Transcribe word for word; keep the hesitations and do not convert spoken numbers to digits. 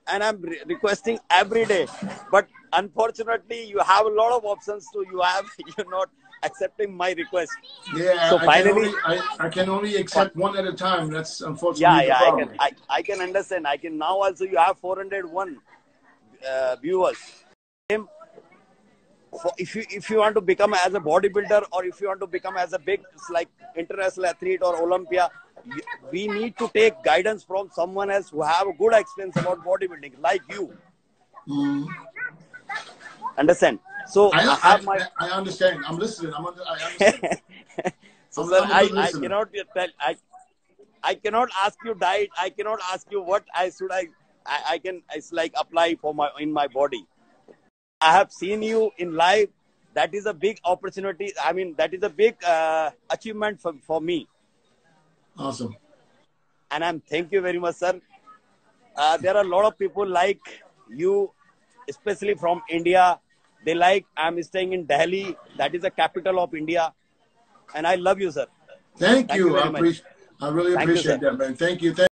and I'm re requesting every day. But unfortunately, you have a lot of options, so you have you're not accepting my request. Yeah, so I, finally, can only, I, I can only accept one at a time. That's yeah, unfortunately the yeah, I problem. can, I, I can understand. I can now also. You have four hundred one uh, viewers. For, if you if you want to become as a bodybuilder, or if you want to become as a big like international athlete or Olympia, we need to take guidance from someone else who have a good experience about bodybuilding, like you. Mm. Understand? So I, I have my. I, I understand. I'm listening. I'm under, I understand. so I'm, sir, I'm a I, good I listener. cannot tell. I I cannot ask you diet. I cannot ask you what I should I. I, I can. It's like apply for my in my body. I have seen you in live. That is a big opportunity. I mean, that is a big uh, achievement for, for me. Awesome. And I'm thank you very much, sir. Uh, there are a lot of people like you, especially from India. They like I'm staying in Delhi. That is the capital of India. And I love you, sir. Thank, Thank you. you very I much. appreciate. I really Thank you, appreciate sir. that, man. Thank you. Thank